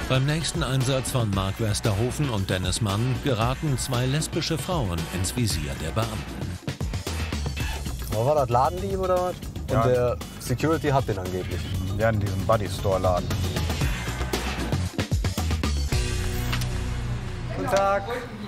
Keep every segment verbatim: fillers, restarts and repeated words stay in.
Beim nächsten Einsatz von Mark Westerhofen und Dennis Mann geraten zwei lesbische Frauen ins Visier der Beamten. War das Ladendieb oder was? Und Ja. der Security hat den angeblich. Ja, in diesem Buddy-Store-Laden. Guten Tag.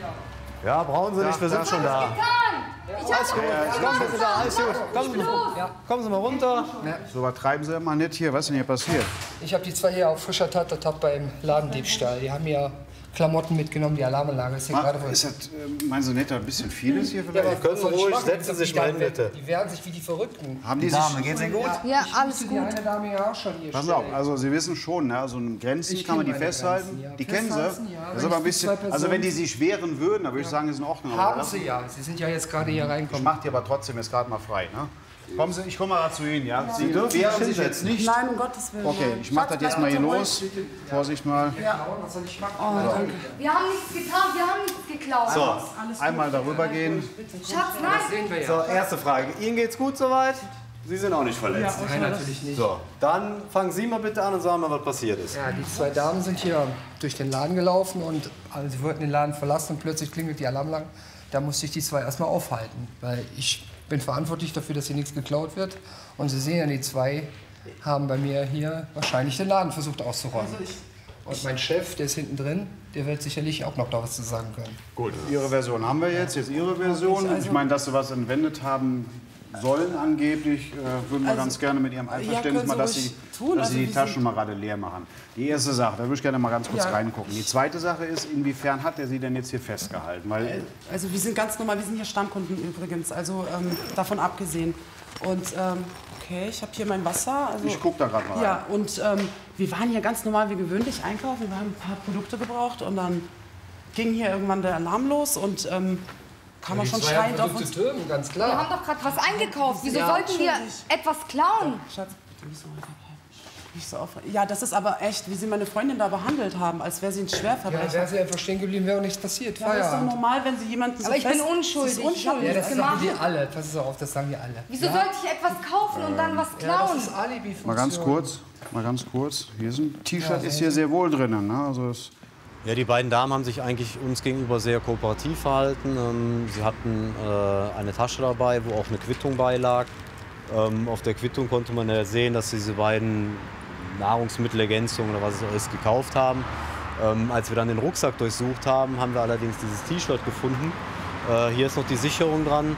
Ja, brauchen Sie nicht, wir sind schon da. Alles gut, kommen Sie da, alles gut. Kommen Sie, ja. Kommen Sie mal runter. So übertreiben Sie mal nicht hier. Was ist denn hier passiert? Ich habe die zwei hier auf frischer Tat ertappt beim Ladendiebstahl. Die haben ja Klamotten mitgenommen, die Alarmanlage ist hier Ma, gerade voll. ist das, äh, meinen Sie nicht, ein bisschen vieles hier Ja, vielleicht? aber können Sie was soll ich ruhig, machen? setzen Sie sich mal hin, bitte. Die wehren sich wie die Verrückten. Haben die sich, geht's Ihnen gut? Ja, alles Die gut. eine Dame ja auch schon hier passen stehen. Sie auf, also Sie wissen schon, ne, so eine Grenzen Ich kann man die kenne meine festhalten. Grenzen, ja. Die kennen Sie. Festhalten, ja. Das Wenn ist aber ein ich die bisschen, zwei also Personen- wenn die sich wehren würden, dann würde ich sagen, ist in Ordnung. aber Haben das- Sie ja. Sie sind ja jetzt gerade hier Ich reingekommen. mache die aber trotzdem jetzt gerade mal frei. Ne? Kommen Sie, ich komme mal zu Ihnen, ja? Sie dürfen wehren sich jetzt nicht. Nein, um Gottes Willen. Okay, ich mache das jetzt mal hier los. Vorsicht mal. Was soll ich machen? Wir haben nichts getan, wir haben nichts geklaut. So, einmal darüber gehen. Schatz, nein. Sehen wir ja. So, erste Frage. Ihnen geht's gut soweit? Sie sind auch nicht verletzt. Nein, natürlich nicht. So, dann fangen Sie mal bitte an und sagen mal, was passiert ist. Ja, die zwei Damen sind hier durch den Laden gelaufen und also sie wollten den Laden verlassen und plötzlich klingelt die Alarmanlage. Da musste ich die zwei erstmal aufhalten, weil ich bin verantwortlich dafür, dass hier nichts geklaut wird. Und Sie sehen ja, die zwei haben bei mir hier wahrscheinlich den Laden versucht auszuräumen. Und mein Chef, der ist hinten drin, der wird sicherlich auch noch da was zu sagen können. Gut, Ihre Version haben wir jetzt, jetzt Ihre Version. Ich meine, dass Sie was entwendet haben sollen angeblich, äh, würden wir Also, ganz gerne mit Ihrem Einverständnis können mal, Sie dass Sie, ruhig tun. dass Also, Sie die wie Taschen Sie- mal gerade leer machen. Die erste Sache, da würde ich gerne mal ganz kurz Ja. reingucken. Die zweite Sache ist, inwiefern hat er Sie denn jetzt hier festgehalten? Weil Also wir sind ganz normal, wir sind hier Stammkunden übrigens, also ähm, davon abgesehen. Und ähm, okay, ich habe hier mein Wasser. Also, ich gucke da gerade mal rein. Ja, und ähm, wir waren hier ganz normal wie gewöhnlich einkaufen. Wir haben ein paar Produkte gebraucht und dann ging hier irgendwann der Alarm los und ähm, kam man schon schreiend auf uns. Türmen, ganz Wir klar. haben doch gerade was eingekauft. Wieso Ja, sollten wir entschuldigt. etwas klauen? Schatz, nicht so einfach. Nicht so aufregend. Ja, das ist aber echt, wie sie meine Freundin da behandelt haben, als wäre sie ein Ja, Schwerverbrecher. wäre sie einfach stehen geblieben, wäre auch nichts passiert. Ja, das ist doch Feierabend. normal, wenn sie jemanden so Aber ich bin fest- unschuldig. Sie ist unschuldig. Ja, das gemacht. sagen die alle. Pass auf, das sagen die alle. Wieso sollte ich etwas kaufen und dann was Ja, klauen? das ist Alibi-Funktion. Mal ganz kurz, mal ganz kurz. Hier ist ein T-Shirt, ist hier sehr wohl drinnen. Ne? Also es Ja, die beiden Damen haben sich eigentlich uns gegenüber sehr kooperativ verhalten. Ähm, Sie hatten äh, eine Tasche dabei, wo auch eine Quittung beilag. Ähm, auf der Quittung konnte man ja sehen, dass diese beiden Nahrungsmittelergänzungen oder was es auch ist, gekauft haben. Ähm, als wir dann den Rucksack durchsucht haben, haben wir allerdings dieses T-Shirt gefunden. Äh, hier ist noch die Sicherung dran.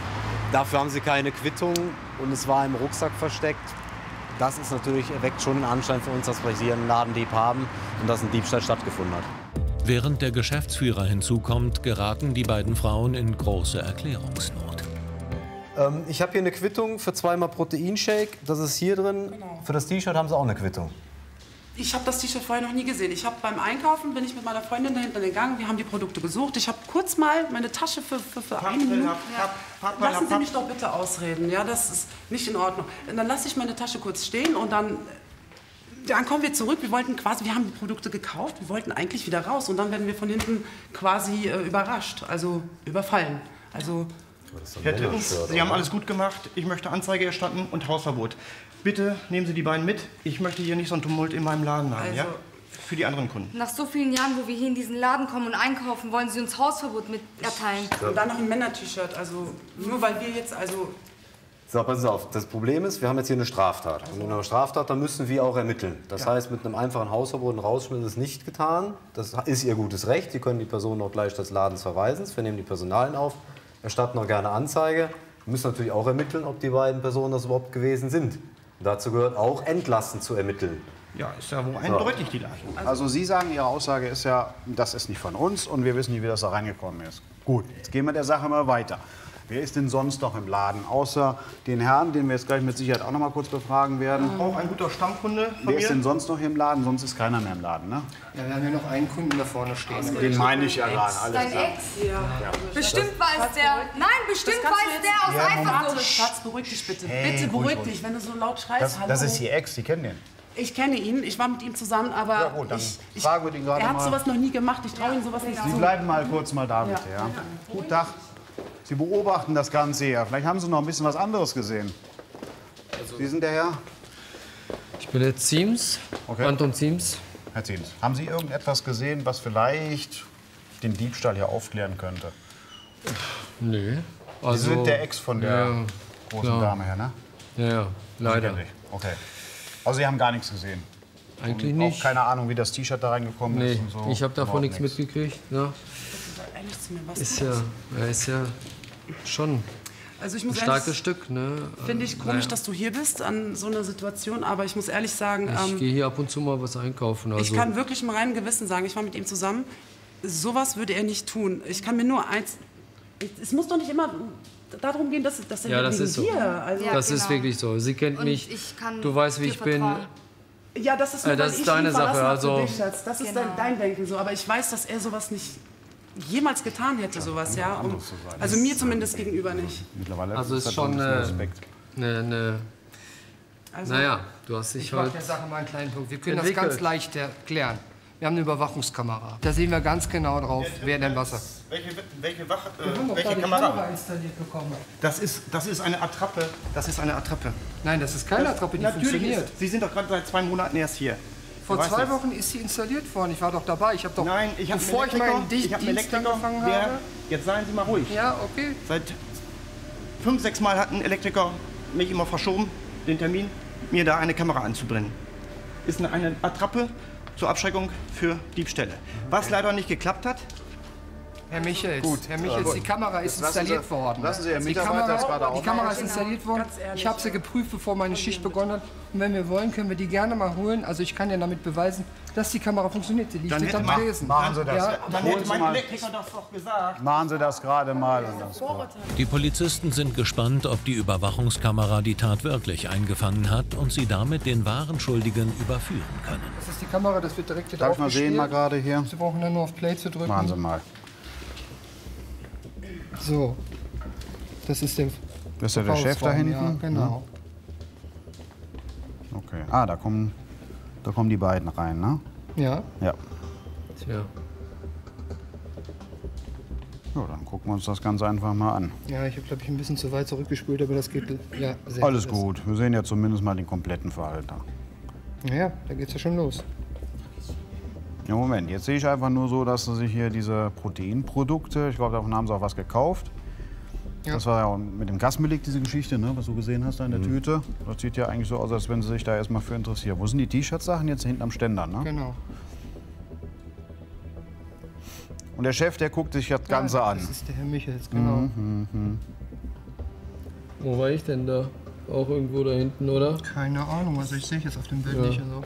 Dafür haben sie keine Quittung und es war im Rucksack versteckt. Das ist natürlich, erweckt schon den Anschein für uns, dass wir hier einen Ladendieb haben und dass ein Diebstahl stattgefunden hat. Während der Geschäftsführer hinzukommt, geraten die beiden Frauen in große Erklärungsnot. Ähm, ich habe hier eine Quittung für zweimal Proteinshake. Das ist hier drin. Genau. Für das T-Shirt haben Sie auch eine Quittung. Ich habe das T-Shirt vorher noch nie gesehen. Ich habe beim Einkaufen, bin ich mit meiner Freundin dahinter gegangen, wir haben die Produkte gesucht. Ich habe kurz mal meine Tasche für, für, für eine Minute... Lassen Sie mich doch bitte ausreden, ja, das ist nicht in Ordnung. Und dann lasse ich meine Tasche kurz stehen und dann... Dann kommen wir zurück, wir wollten quasi, wir haben die Produkte gekauft, wir wollten eigentlich wieder raus und dann werden wir von hinten quasi äh, überrascht, also überfallen. Also Herr Drittens, Sie haben alles gut gemacht. Ich möchte Anzeige erstatten und Hausverbot. Bitte nehmen Sie die beiden mit. Ich möchte hier nicht so ein Tumult in meinem Laden haben. Also- Ja? Für die anderen Kunden. Nach so vielen Jahren, wo wir hier in diesen Laden kommen und einkaufen, wollen Sie uns Hausverbot mit erteilen. und dann noch ein Männer-T-Shirt, also nur weil wir jetzt, also So, passen Sie auf. Das Problem ist, wir haben jetzt hier eine Straftat. Und in einer Straftat, da müssen wir auch ermitteln. Das heißt, mit einem einfachen Hausverbot und Rausschmiss ist es nicht getan. Das ist Ihr gutes Recht. Sie können die Person auch gleich des Ladens verweisen. Wir nehmen die Personalien auf, erstatten auch gerne Anzeige. Wir müssen natürlich auch ermitteln, ob die beiden Personen das überhaupt gewesen sind. Und dazu gehört auch, entlassen zu ermitteln. Ja, ist ja wohl eindeutig die Lage. Also Sie sagen, Ihre Aussage ist ja, das ist nicht von uns und wir wissen nicht, wie das da reingekommen ist. Gut, jetzt gehen wir der Sache mal weiter. Wer ist denn sonst noch im Laden, außer den Herrn, den wir jetzt gleich mit Sicherheit auch noch mal kurz befragen werden? Auch ein guter Stammkunde von Wer ist denn mir. sonst noch hier im Laden? Sonst ist keiner mehr im Laden, ne? Ja, wir haben hier noch einen Kunden da vorne stehen. Den meine ich ja gerade. Alles Dein klar. Ex? Bestimmt war es der. Nein, bestimmt Das war kannst es du der aus Warte, Eifersucht. Schatz, beruhig dich bitte. Hey, bitte ruhig, beruhig ruhig. dich, wenn du so laut schreist. Das, hallo. das ist Ihr Ex, Sie kennen den. Ich kenne ihn, ich war mit ihm zusammen, aber Ja, gut, dann ich, ich, fragen wir den gerade er hat mal. sowas noch nie gemacht. Ich traue ihm sowas nicht Sie zu. bleiben mal kurz mal da, bitte. Ja. Guten Tag. Sie beobachten das Ganze hier. Vielleicht haben Sie noch ein bisschen was anderes gesehen. Sie sind der Herr? Ich bin der Ziems, Okay. Anton Ziems. Herr Zehns, haben Sie irgendetwas gesehen, was vielleicht den Diebstahl hier aufklären könnte? Nee. Also, Sie sind der Ex von der ja, großen klar. Dame her, ne? Ja, ja, leider. Sie Okay. Also Sie haben gar nichts gesehen? Eigentlich und nicht. Auch keine Ahnung, wie das T-Shirt da reingekommen Nee, ist und so? ich habe davon Überhaupt nichts mitgekriegt. Ja. Ehrlich zu mir, was Ist ja, ja, ist ja schon Also ich ein muss starkes ehrlich, Stück. Ne? Finde ich komisch, Naja. dass du hier bist an so einer Situation, aber ich muss ehrlich sagen, Ich ähm, gehe hier ab und zu mal was einkaufen. Also. ich kann wirklich im reinen Gewissen sagen, ich war mit ihm zusammen, sowas würde er nicht tun. Ich kann mir nur eins, es muss doch nicht immer darum gehen, dass, dass er Ja, das wegen ist so. dir, also Ja, das genau. ist wirklich so. Sie kennt Und mich. ich kann Du weißt, wie dir ich bin. vertrauen. ja, das ist, nur, Äh, das weil ist ich deine ihn verlassen Sache, habe für also- dich, Schatz. Das ist Genau. dein, dein Denken so, aber ich weiß, dass er sowas nicht jemals getan hätte, sowas, ja. Um, also mir zumindest gegenüber nicht. Mittlerweile Also ist das schon ein bisschen äh, Respekt. ne, ne. Also, Naja, du hast dich Ich mache halt. der Sache mal einen kleinen Punkt. Wir können entwickelt. das ganz leicht erklären. Wir haben eine Überwachungskamera. Da sehen wir ganz genau drauf, wer denn was hat. Welche, welche, Wach, Wir haben äh, doch welche da die Kamera? Kamera installiert bekommen. Das ist, das ist eine Attrappe. Das ist eine Attrappe. Nein, das ist keine Attrappe, die Natürlich funktioniert. Ist, Sie sind doch gerade seit zwei Monaten erst hier. Vor Du weißt zwei das. Wochen ist sie installiert worden. Ich war doch dabei. Ich habe doch, Nein, ich habe bevor ich meinen Di- ich hab einen Dienst Elektriker, angefangen der, habe. jetzt seien Sie mal ruhig. Ja, okay. Seit fünf, sechs Mal hat ein Elektriker mich immer verschoben, den Termin, mir da eine Kamera anzubrennen. Ist eine, eine Attrappe zur Abschreckung für Diebstähle. Was leider nicht geklappt hat, Herr Michels, Gut, Herr Michels, gut. die Kamera ist lassen installiert Sie- worden. lassen Sie Ihren die Mitarbeiter Kamera, das gerade Die Kamera ist Genau. installiert worden. Ganz ehrlich, Ich habe sie geprüft, bevor meine Schicht begonnen hat. Und wenn wir wollen, können wir die gerne mal holen. Also ich kann ja damit beweisen, dass die Kamera funktioniert. Sie liegt Dann hinterm hätte man- Tresen. Machen Sie das. Ja, dann Holen hätte Sie mein mal- Elektriker das doch gesagt. Machen Sie das gerade mal. Und das Die Polizisten sind gespannt, ob die Überwachungskamera die Tat wirklich eingefangen hat und sie damit den wahren Schuldigen überführen können. das ist die Kamera, das wird direkt hier Darf ich mal sehen, mal draufgespielt. gerade hier? Sie brauchen dann nur auf Play zu drücken. Machen Sie mal. So. Das ist der Das ist ja der Chef da Verkaufsraum, hinten. Ja, genau. Okay. Ah, da kommen, da kommen die beiden rein, ne? Ja. Ja. Tja. So, dann gucken wir uns das Ganze einfach mal an. Ja, ich habe, glaube ich, ein bisschen zu weit zurückgespult, aber das geht ja sehr Alles gut. gut. Wir sehen ja zumindest mal den kompletten Verhalter. Ja, da geht's ja schon los. Ja, Moment, jetzt sehe ich einfach nur so, dass sie sich hier diese Proteinprodukte, ich glaube, davon haben sie auch was gekauft. Ja. Das war ja auch mit dem Gasmelik, diese Geschichte, ne, was du gesehen hast da in der Tüte. Das sieht ja eigentlich so aus, als wenn sie sich da erstmal für interessieren. Wo sind die T-Shirt-Sachen? Jetzt hinten am Ständer, ne? Genau. Und der Chef, der guckt sich das Ganze ja, an. Das ist der Herr Michels, genau. Wo war ich denn da? Auch irgendwo da hinten, oder? Keine Ahnung, also ich sehe jetzt auf dem Bild Ja. nicht. Also.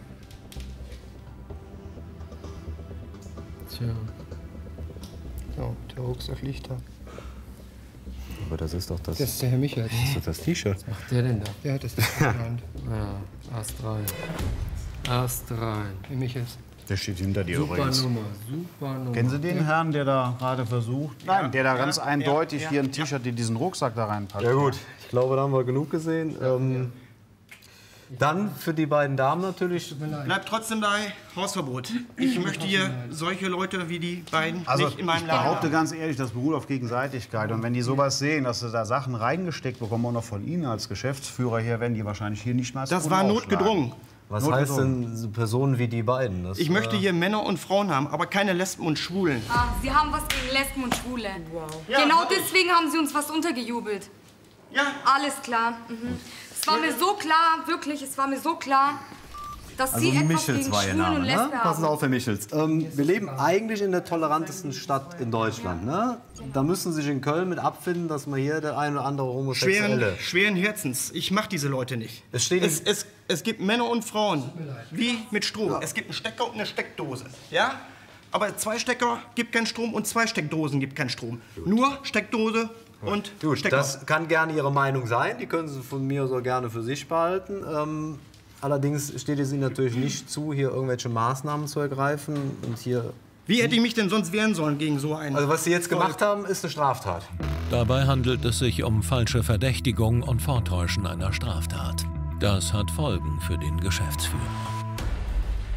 Tja. So, der Rucksack liegt da. Aber das ist doch das, Das ist der Herr Michels. das T-Shirt. Was macht der denn da? Der hat das nicht genannt. Ja, Ast rein. Ast rein. Herr Michels. Der steht hinter dir Super übrigens. Nummer, super Nummer. Kennen Sie den Herrn, der da gerade versucht? Nein, der da ganz eindeutig hier ein T-Shirt in diesen Rucksack da reinpackt. Ja gut, ich glaube, da haben wir genug gesehen. Ähm, dann für die beiden Damen natürlich. Bleibt trotzdem bei Hausverbot. Ich möchte hier solche Leute wie die beiden Also nicht in meinem ich Laden behaupte haben. ganz ehrlich, das beruht auf Gegenseitigkeit. Und wenn die sowas sehen, dass sie da Sachen reingesteckt bekommen, auch noch von Ihnen als Geschäftsführer hier, werden die wahrscheinlich hier nicht mal als Das Kunden war aufschlagen. notgedrungen. Was Notgedrungen. heißt denn so Personen wie die beiden? Das, Ich möchte hier Männer und Frauen haben, aber keine Lesben und Schwulen. Ah, Sie haben was gegen Lesben und Schwule. Ja, genau hab ich. deswegen haben Sie uns was untergejubelt. Ja, Alles klar. Mhm. Es war mir so klar, wirklich, es war mir so klar, dass Also Sie etwas Michels gegen war Ihr Schwulen Name, und ne? Lesben Passen Sie haben. auf, Herr Michels. Ähm, wir leben eigentlich in der tolerantesten Stadt in Deutschland. Ne? Da müssen Sie sich in Köln mit abfinden, dass man hier der ein oder andere Homosexuelle... schweren, schweren Herzens. Ich mache diese Leute nicht. Es steht es, im- es, es gibt Männer und Frauen, wie mit Strom. Es gibt einen Stecker und eine Steckdose. Ja? Aber zwei Stecker gibt keinen Strom und zwei Steckdosen gibt keinen Strom. Nur Steckdose und Gut, Stecker. das kann gerne Ihre Meinung sein. Die können Sie von mir so gerne für sich behalten. Ähm, allerdings steht es Ihnen natürlich nicht zu, hier irgendwelche Maßnahmen zu ergreifen. Und hier, Wie hätte ich mich denn sonst wehren sollen gegen so einen? also was Sie jetzt gemacht haben, ist eine Straftat. Dabei handelt es sich um falsche Verdächtigung und Vortäuschen einer Straftat. Das hat Folgen für den Geschäftsführer.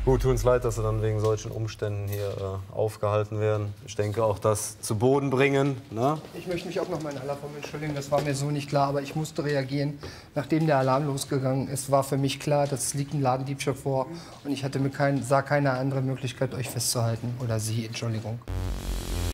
Gut, tut uns leid, dass Sie dann wegen solchen Umständen hier äh, aufgehalten werden. Ich denke auch das zu Boden bringen. Ne? Ich möchte mich auch noch mal in aller Form entschuldigen, das war mir so nicht klar, aber ich musste reagieren. Nachdem der Alarm losgegangen ist, war für mich klar, dass liegt ein Ladendiebstahl vor und ich hatte mir kein, sah keine andere Möglichkeit, euch festzuhalten oder Sie, Entschuldigung.